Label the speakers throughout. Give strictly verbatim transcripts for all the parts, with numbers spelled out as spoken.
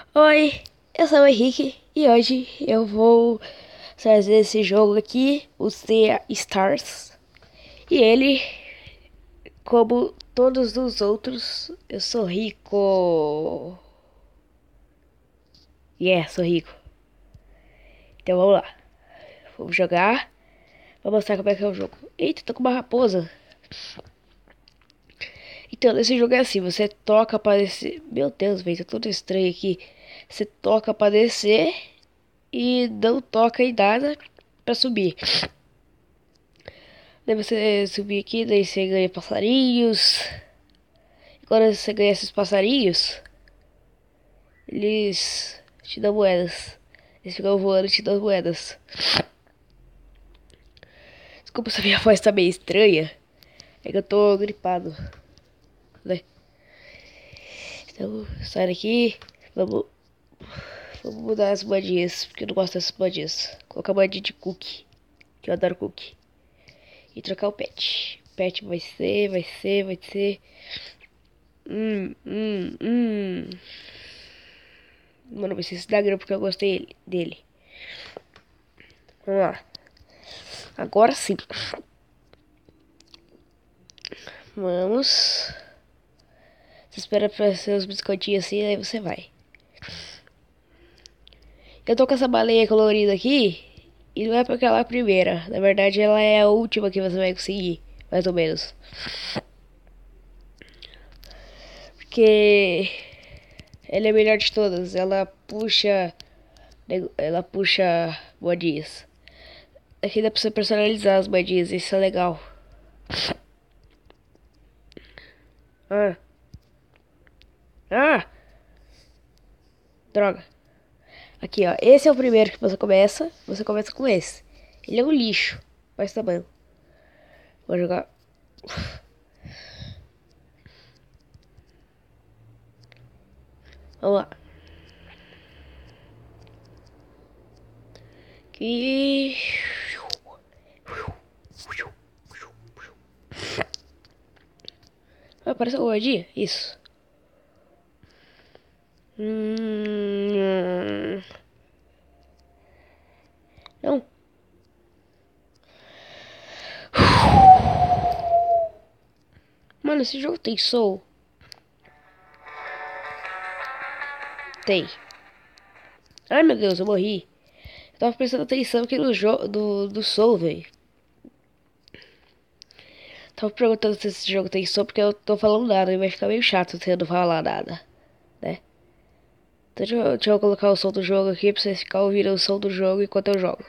Speaker 1: Oi, eu sou o Henrique e hoje eu vou trazer esse jogo aqui, o Sea Stars. E ele, como todos os outros, eu sou rico. Yeah, sou rico. Então vamos lá. Vamos jogar. Vou mostrar como é que é o jogo. Eita, tô com uma raposa. Então, esse jogo é assim, você toca pra descer. Meu Deus, velho, tá todo estranho aqui. Você toca pra descer e não toca em nada pra subir. Daí você subir aqui, daí você ganha passarinhos. E quando você ganha esses passarinhos, eles te dão moedas. Eles ficam voando e te dão moedas. Desculpa se a minha voz tá meio estranha. É que eu tô gripado, né? Então, sai daqui. Vamos, vamos mudar as moedinhas, porque eu não gosto dessas moedinhas. Colocar moedinha de cookie, que eu adoro cookie. E trocar o pet. O pet vai ser, vai ser, vai ser. Hum, hum, hum. Mano, vai ser esse Instagram porque eu gostei dele. Vamos lá. Agora sim. Vamos. Você espera pra ser os biscoitinhos assim, aí você vai. Eu tô com essa baleia colorida aqui. E não é porque ela é a primeira. Na verdade, ela é a última que você vai conseguir. Mais ou menos. Porque ela é a melhor de todas. Ela puxa. Ela puxa moedinhas. Aqui dá pra você personalizar as moedinhas. Isso é legal. Ah. Ah! Droga. Aqui, ó. Esse é o primeiro que você começa. Você começa com esse. Ele é um lixo. Faz tamanho. Vou jogar. Vamos lá. Aqui. Ah, parece uma moedinha? Isso. Hum... Não. Mano, esse jogo tem soul? Tem. Ai, meu Deus, eu morri. Eu tava prestando atenção aqui no jogo do, do soul, velho. Tava perguntando se esse jogo tem soul porque eu tô falando nada e vai ficar meio chato se eu não falar nada, né? Então deixa eu, deixa eu colocar o som do jogo aqui pra vocês ficarem ouvindo o som do jogo enquanto eu jogo.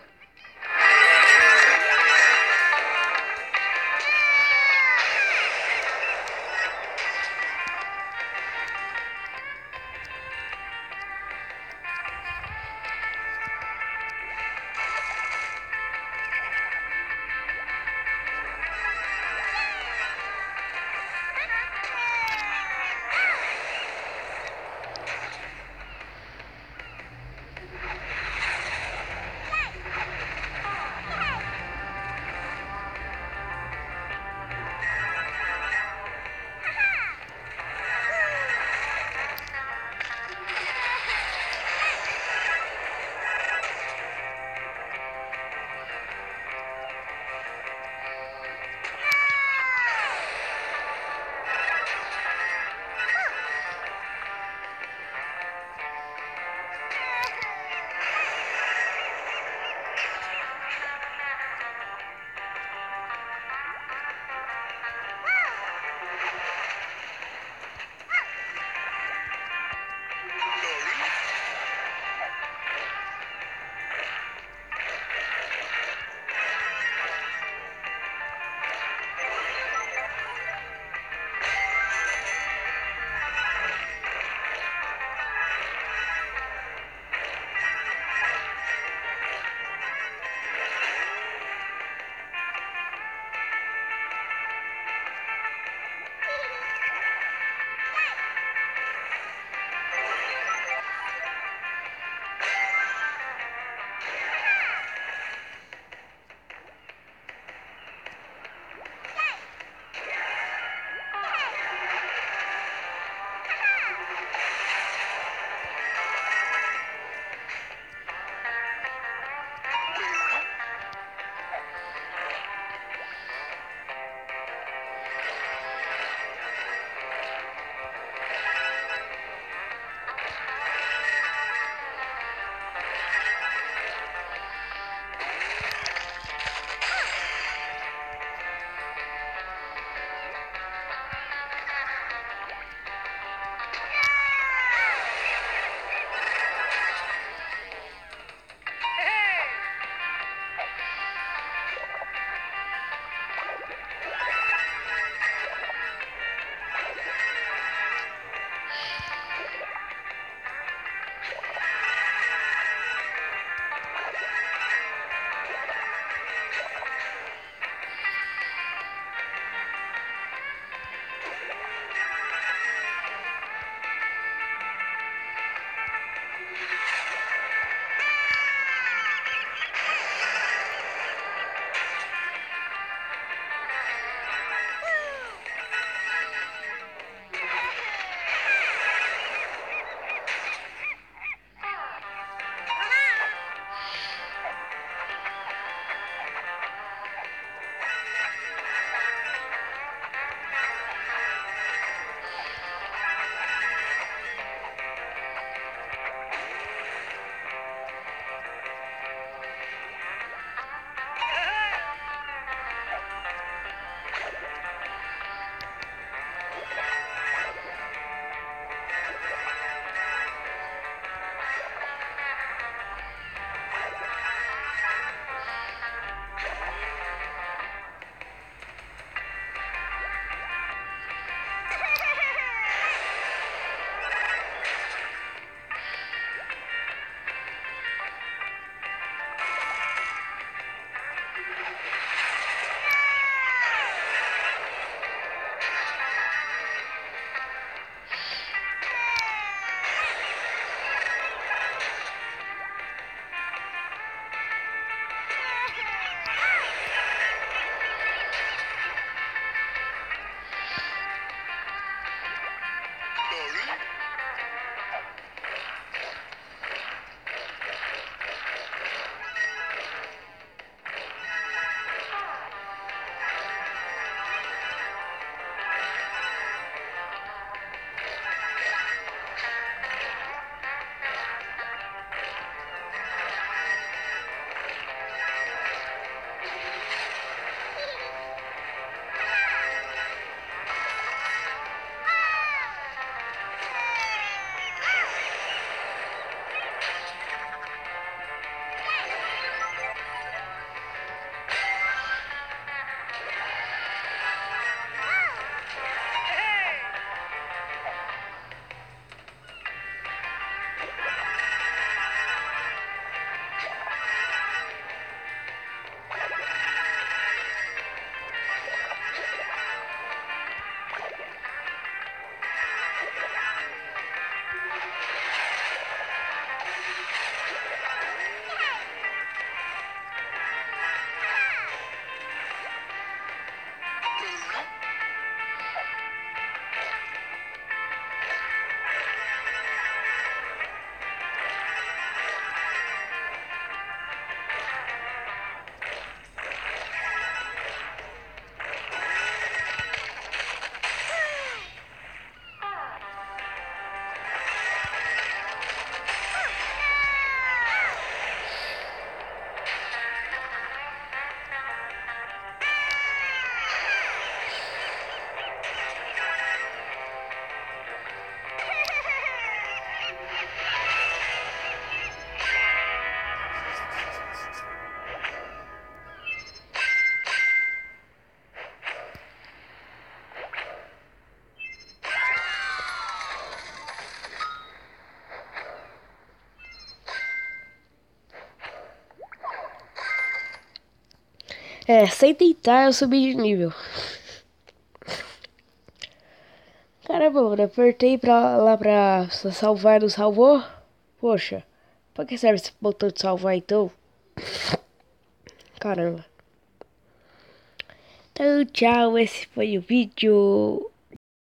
Speaker 1: É, sem tentar eu subi de nível. Caramba, mano, apertei pra, lá pra salvar, não salvou? Poxa, pra que serve esse botão de salvar então? Caramba. Então, tchau, esse foi o vídeo.